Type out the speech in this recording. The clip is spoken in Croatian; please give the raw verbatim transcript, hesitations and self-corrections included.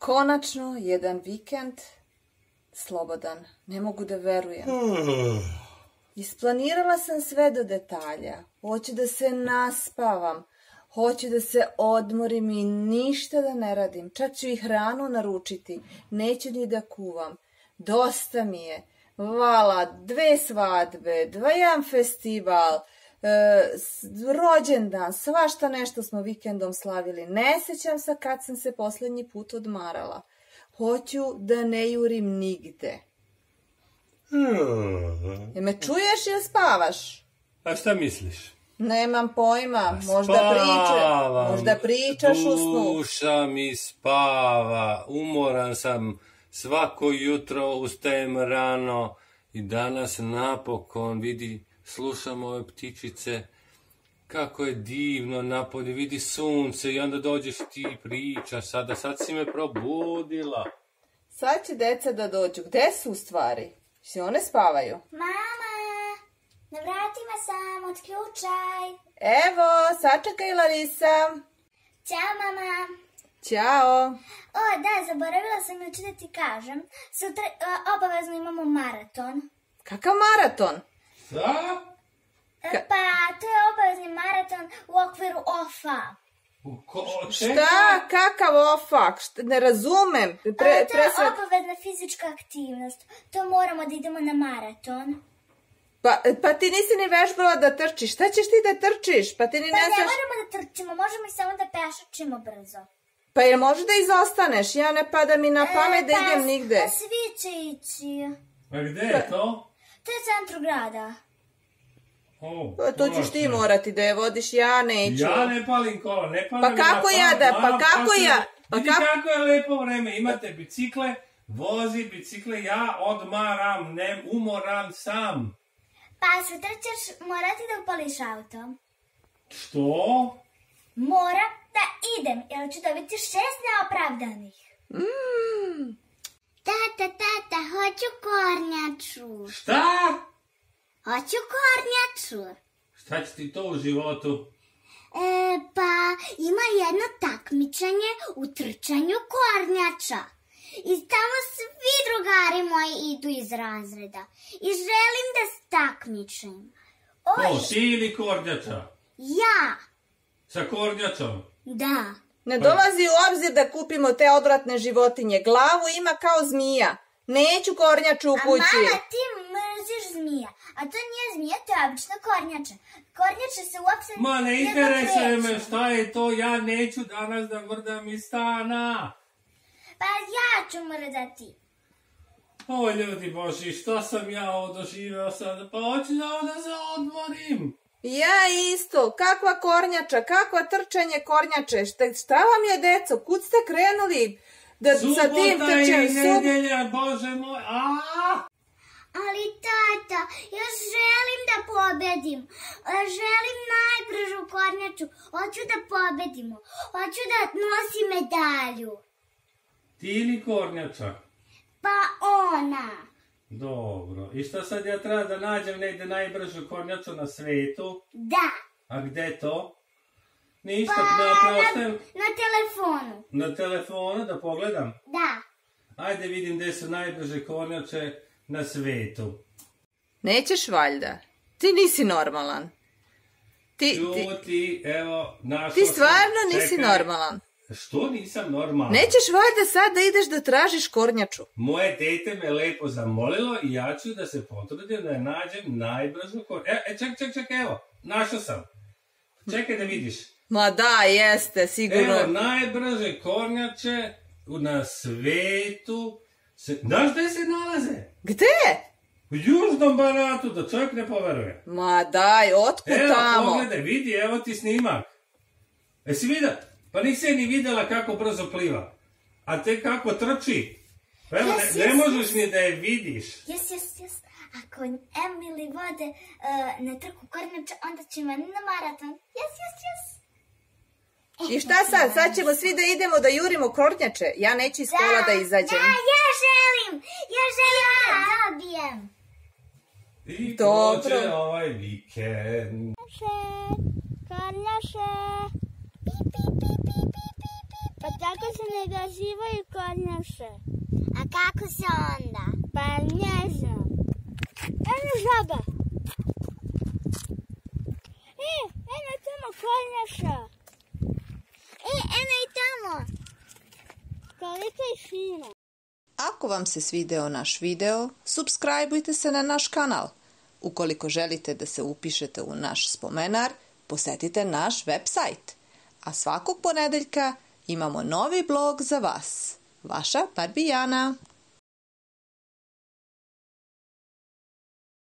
Konačno jedan vikend slobodan. Ne mogu da verujem. Isplanirala sam sve do detalja. Hoću da se naspavam. Hoću da se odmorim i ništa da ne radim. Čak ću i hranu naručiti. Neću ni da kuvam. Dosta mi je. Vala, dve svadbe, dva jedan festival, e, rođendan, svašta nešto smo vikendom slavili. Ne sjećam se kad sam se posljednji put odmarala. Hoću da ne jurim nigde. E me čuješ ili spavaš? A šta misliš? Nemam pojma, možda pričaš, možda pričaš u snu. Duša mi spava, umoran sam, svako jutro ustajem rano i danas napokon vidi, slušam ove ptičice, kako je divno napolje, vidi sunce i onda dođeš ti i pričaš, sada sad si me probudila. Sad će deca da dođu, gde su u stvari? Si one spavaju? Mama, na vratima sam, otključaj. Evo, sačekaj Larisa. Ćao mama. Ćao. O, da, zaboravila sam juče da ti kažem. Sutra o, obavezno imamo maraton. Kakav maraton? Šta? Ka- Pa, to je obavezni maraton u okviru O F A. Ko, Šta? Kakav ofak? Šta- Ne razumem. Pre, A, to je presad- obavezna fizička aktivnost. To moramo da idemo na maraton. Pa, pa ti nisi ni vežbala da trčiš. Šta ćeš ti da trčiš? Pa ti ni Pa ne ne znaš... moramo da trčimo, možemo i samo da pešačimo brzo. Pa jel može da izostaneš? Ja ne pada mi na pamet da E, pa, idem nigde. Pa svi će ići. A gde je to? To je centru grada. O, Pa to ćeš ti Bože. morati da je vodiš, ja neću. Ja ne palim kola, ne palim Pa na kako pamet, ja da- pa mama, kako se- ja- pa vidi kako- kako je lepo vreme, imate bicikle, vozi bicikle, ja odmaram, ne umoran sam. Pa sutra ćeš morati da upališ auto. Što? Moram da idem, jer ću dobiti šest neopravdanih. Mm. Tata, tata, hoću kornjaču. Šta? Hoću kornjaču. Šta će ti to u životu? E, pa ima jedno takmičenje u trčanju kornjača. I tamo svi drugari moji idu iz razreda. I želim da se takmičim. Oj, Ko, ti ili kornjača? ja. Sa kornjačom? Da. Ne dolazi u obzir da kupimo te odvratne životinje. Glavu ima kao zmija. Neću kornjaču u A kući. mama, ti mrziš zmija. A to nije zmija, to je obična kornjača. Kornjače se uopšte Ma ne ne interesuje me dokreću. šta je to, ja neću danas da mrdam iz stana. Pa ja ću mrdati. O ljudi boži, šta sam ja ovo doživio sad? Pa hoću da ovo da se odmorim. Ja isto. Kakva kornjača, kakva trčanje kornjače. Šta, šta vam je, deco? Kud ste krenuli da sa tim Subota i trčanjem? Sub- nedjelja, bože moj, aaa! Ali tata, ja želim da pobedim. Ja želim najbržu kornjaču. Hoću da pobedimo. Hoću da nosim medalju. Ti ili kornjača? Pa ona. Dobro. I šta sad ja treba da nađem negdje najbržu kornjaču na svetu? Da. A gde to? Ništa, Pa da na, preostajem na telefonu. na telefonu da pogledam. Da. Ajde vidim gde su najbrže kornjače na svetu. Nećeš valjda. Ti nisi normalan. Ti, ti, Čuti, evo, našao ti sam- stvarno nisi Čekaj. normalan. Što nisam normalan? Nećeš valjda sad da ideš da tražiš kornjaču. Moje dete me lepo zamolilo i ja ću da se potrudim da je nađem najbržu kornjaču. E, e, ček, ček, ček, evo, našao sam. Čekaj da vidiš. Ma da, jeste, sigurno. Evo, najbrže kornjače na svetu. Se, znaš gde se nalaze? Gde? U Južnom Banatu, da čovjek ne poveruje. Ma daj, otkud Evo, tamo? pogledaj, vidi, evo ti snimak. Jesi vidjela? Pa nisi ni vidjela kako brzo pliva. A te kako trči. Pa evo, Jes, ne, ne jes, možeš jes. ni da je vidiš. Jes, jes, jes. Ako Emily vode uh, na trku kornjača, onda će ima na maraton. Jes, jes, jes. I šta sad? Sad ćemo svi da idemo da jurimo kornjače. Ja neću iz kola da izađem. Da, ja želim. Ja želim da dobijem. I Dobro. prođe ovaj vikend. Kornjače. Pi, pi, pi, pi, pi, pi, pi. Pa Zato se ne nazivaju kornjače. A kako se onda? Pa ne znam. Eno žaba. E, eno tamo kornjača. E, eno i tamo. Koliko je fino. Ako vam se svideo naš video, subscribeujte se na naš kanal. Ukoliko želite da se upišete u naš spomenar, posetite naš website. A svakog ponedeljka imamo novi blog za vas. Vaša Barbijana.